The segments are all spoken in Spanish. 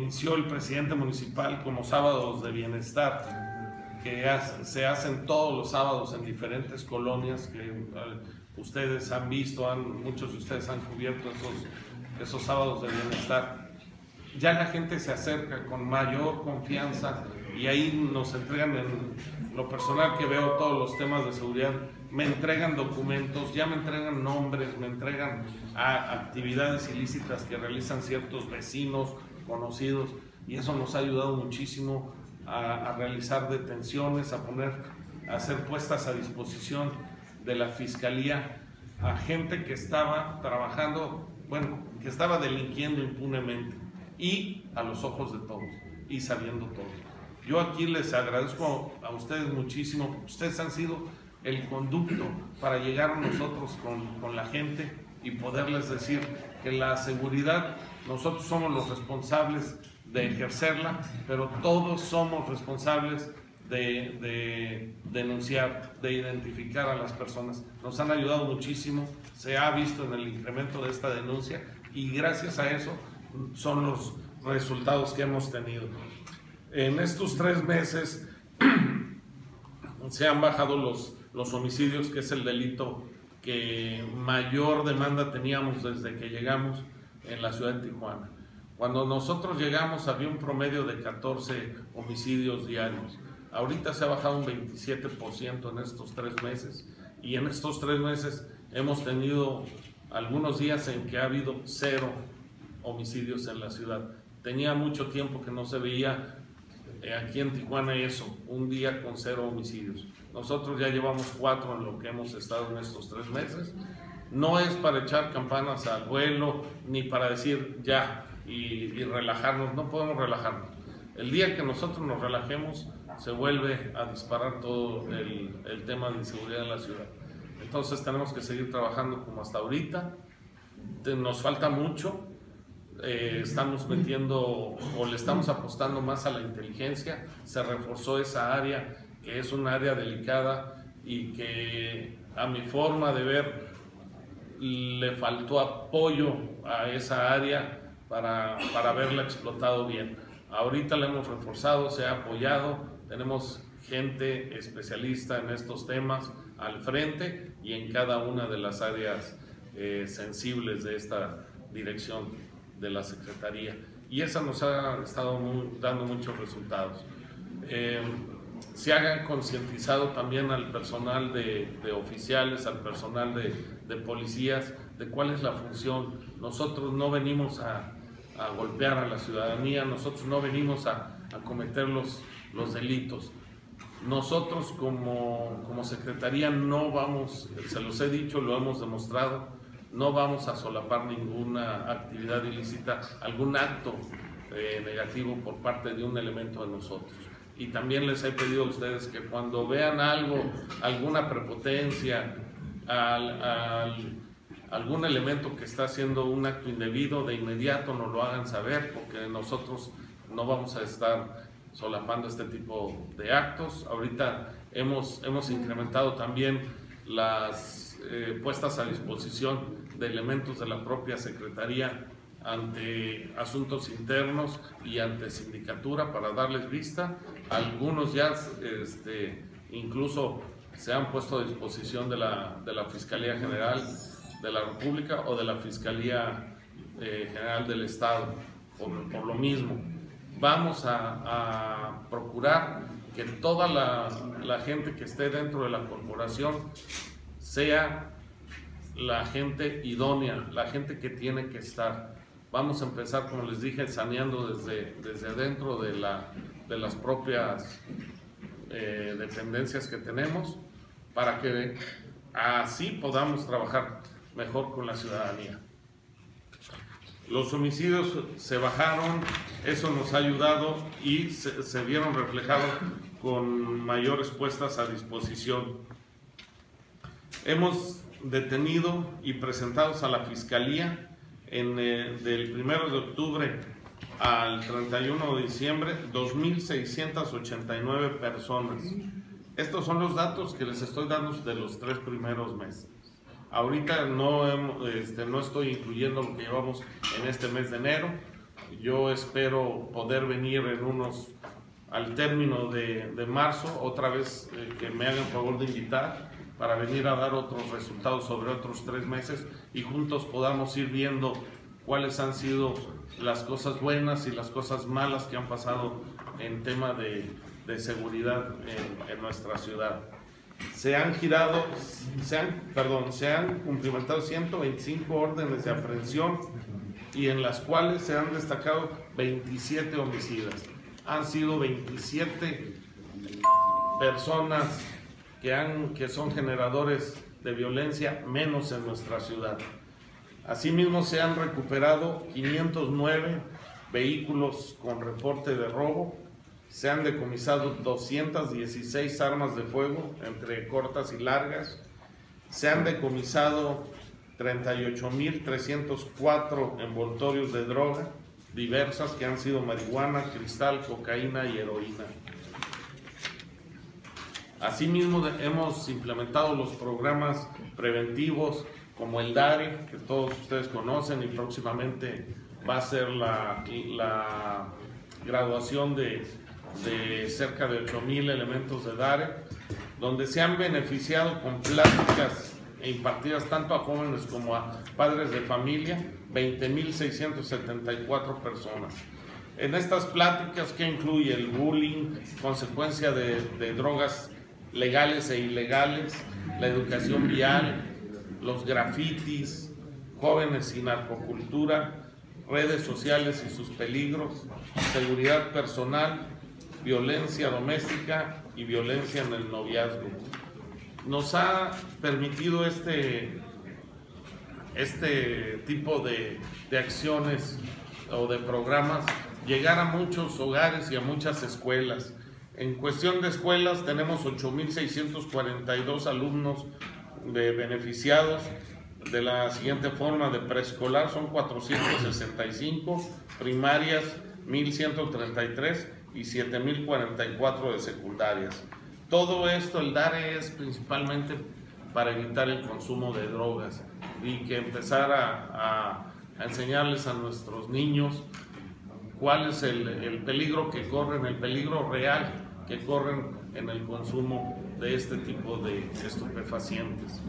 inició el presidente municipal como sábados de bienestar, que se hacen todos los sábados en diferentes colonias que ustedes han visto, muchos de ustedes han cubierto esos sábados de bienestar. Ya la gente se acerca con mayor confianza y ahí nos entregan, en lo personal que veo todos los temas de seguridad, me entregan documentos, ya me entregan nombres, me entregan actividades ilícitas que realizan ciertos vecinos, conocidos, y eso nos ha ayudado muchísimo a realizar detenciones, a hacer puestas a disposición de la Fiscalía a gente que estaba trabajando, bueno, que estaba delinquiendo impunemente y a los ojos de todos y sabiendo todo. Yo aquí les agradezco a ustedes muchísimo, porque ustedes han sido el conducto para llegar a nosotros con la gente y poderles decir que la seguridad, nosotros somos los responsables de ejercerla, pero todos somos responsables de denunciar, de identificar a las personas. Nos han ayudado muchísimo, se ha visto en el incremento de esta denuncia y gracias a eso son los resultados que hemos tenido. En estos 3 meses se han bajado los homicidios, que es el delito que mayor demanda teníamos desde que llegamos en la ciudad de Tijuana. Cuando nosotros llegamos había un promedio de 14 homicidios diarios. Ahorita se ha bajado un 27% en estos 3 meses y en estos 3 meses hemos tenido algunos días en que ha habido 0 homicidios en la ciudad. Tenía mucho tiempo que no se veía aquí en Tijuana eso, un día con 0 homicidios. Nosotros ya llevamos 4 en lo que hemos estado en estos 3 meses. No es para echar campanas al vuelo ni para decir ya y relajarnos, no podemos relajarnos. El día que nosotros nos relajemos se vuelve a disparar todo el tema de inseguridad en la ciudad. Entonces tenemos que seguir trabajando como hasta ahorita. Nos falta mucho. Estamos metiendo o le estamos apostando más a la inteligencia. Se reforzó esa área, que es un área delicada y que a mi forma de ver le faltó apoyo a esa área para haberla explotado bien. Ahorita la hemos reforzado, se ha apoyado, tenemos gente especialista en estos temas al frente y en cada una de las áreas sensibles de esta dirección de la Secretaría, y esa nos ha estado dando muchos resultados. Se ha concientizado también al personal de oficiales, al personal de policías, de cuál es la función. Nosotros no venimos a golpear a la ciudadanía, nosotros no venimos a cometer los delitos. Nosotros como Secretaría no vamos, se los he dicho, lo hemos demostrado, no vamos a solapar ninguna actividad ilícita, algún acto negativo por parte de un elemento de nosotros. Y también les he pedido a ustedes que cuando vean algo, alguna prepotencia, algún elemento que está haciendo un acto indebido, de inmediato nos lo hagan saber, porque nosotros no vamos a estar solapando este tipo de actos. Ahorita hemos incrementado también las puestas a disposición de elementos de la propia Secretaría ante asuntos internos y ante sindicatura para darles vista. Algunos ya incluso se han puesto a disposición de la Fiscalía General de la República o de la Fiscalía General del Estado por lo mismo. Vamos a procurar que toda la gente que esté dentro de la corporación sea la gente idónea, la gente que tiene que estar. Vamos a empezar, como les dije, saneando desde dentro de las propias dependencias que tenemos, para que así podamos trabajar mejor con la ciudadanía. Los homicidios se bajaron, eso nos ha ayudado y se vieron reflejados con mayores puestas a disposición. Hemos detenido y presentados a la Fiscalía del 1 de octubre al 31 de diciembre 2.689 personas. Estos son los datos que les estoy dando de los 3 primeros meses. Ahorita no estoy incluyendo lo que llevamos en este mes de enero, yo espero poder venir al término de marzo, otra vez que me hagan favor de invitar para venir a dar otros resultados sobre otros 3 meses y juntos podamos ir viendo cuáles han sido las cosas buenas y las cosas malas que han pasado en tema de seguridad en nuestra ciudad. Se han cumplimentado 125 órdenes de aprehensión y en las cuales se han destacado 27 homicidas. Han sido 27 personas que son generadores de violencia menos en nuestra ciudad. Asimismo, se han recuperado 509 vehículos con reporte de robo, se han decomisado 216 armas de fuego entre cortas y largas, se han decomisado 38.304 envoltorios de droga diversas que han sido marihuana, cristal, cocaína y heroína. Asimismo, hemos implementado los programas preventivos como el DARE, que todos ustedes conocen, y próximamente va a ser la graduación de cerca de 8,000 elementos de DARE, donde se han beneficiado con pláticas impartidas tanto a jóvenes como a padres de familia, 20,674 personas. En estas pláticas, que incluye el bullying, consecuencia de drogas legales e ilegales, la educación vial, los grafitis, jóvenes y narcocultura, redes sociales y sus peligros, seguridad personal, violencia doméstica y violencia en el noviazgo. Nos ha permitido este tipo de acciones o de programas llegar a muchos hogares y a muchas escuelas. En cuestión de escuelas tenemos 8,642 alumnos beneficiados de la siguiente forma: de preescolar son 465, primarias 1,133 y 7,044 de secundarias. Todo esto, el DARE, es principalmente para evitar el consumo de drogas y que empezar a enseñarles a nuestros niños cuál es el peligro que corren, el peligro real que corren en el consumo de este tipo de estupefacientes.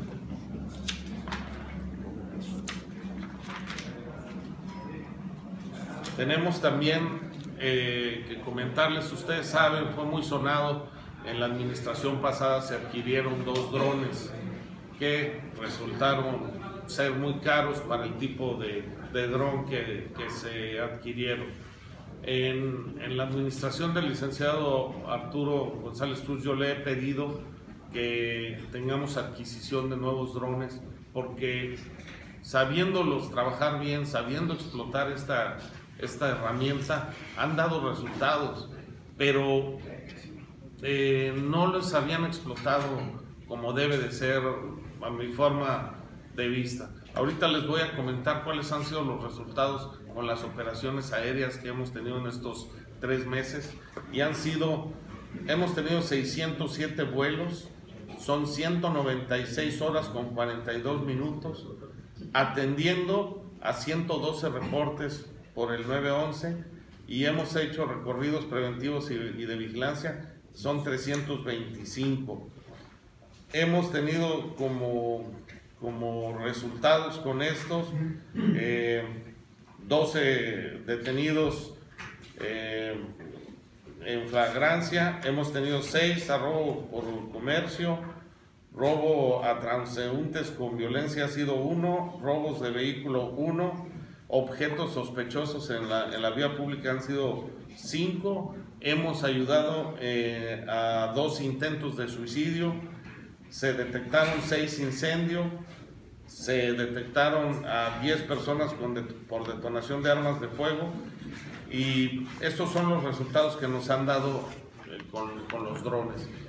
Tenemos también que comentarles, ustedes saben, fue muy sonado, en la administración pasada se adquirieron 2 drones que resultaron ser muy caros para el tipo de dron que se adquirieron. En la administración del licenciado Arturo González Cruz, yo le he pedido que tengamos adquisición de nuevos drones, porque sabiéndolos trabajar bien, sabiendo explotar esta herramienta, han dado resultados, pero no les habían explotado como debe de ser, a mi forma de vista. Ahorita les voy a comentar cuáles han sido los resultados con las operaciones aéreas que hemos tenido en estos 3 meses, y hemos tenido 607 vuelos, son 196 horas con 42 minutos, atendiendo a 112 reportes por el 911, y hemos hecho recorridos preventivos y de vigilancia, son 325. Hemos tenido como resultados con estos 12 detenidos en flagrancia, hemos tenido 6 a robo por comercio, robo a transeúntes con violencia ha sido 1, robos de vehículo 1, objetos sospechosos en la vía pública han sido 5, hemos ayudado a 2 intentos de suicidio, se detectaron 6 incendios, se detectaron a 10 personas por detonación de armas de fuego, y estos son los resultados que nos han dado con los drones.